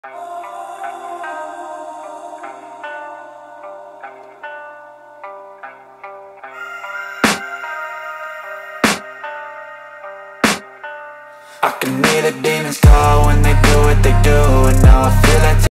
I can hear the demons call when they do what they do, and now I feel like